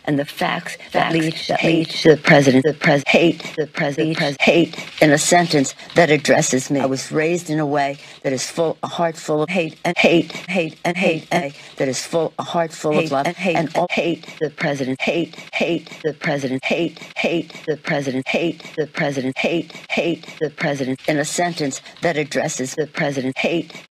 and the facts that lead to the president, hate in a sentence that addresses me. I was raised in a way that is a heart full of hate, and that is a heart full of love, and hate the president, hate the president, hate the president, hate the president, hate the president, in a sentence that addresses the president, hate